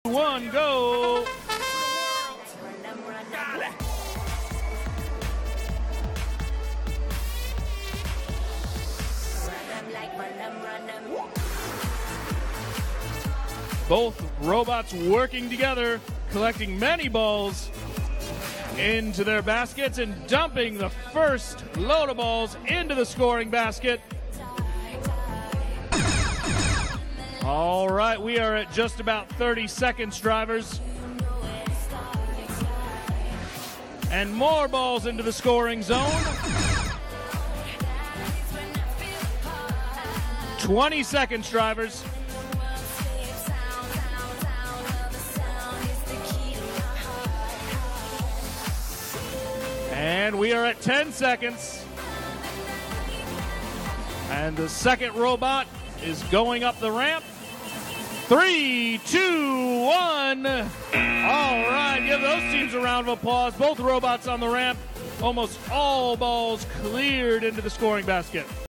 1, go. Both robots working together, collecting many balls into their baskets and dumping the first load of balls into the scoring basket. All right, we are at just about 30 seconds, drivers. And more balls into the scoring zone. 20 seconds, drivers. And we are at 10 seconds. And the second robot is going up the ramp. 3, 2, 1. All right, give those teams a round of applause. Both robots on the ramp. Almost all balls cleared into the scoring basket.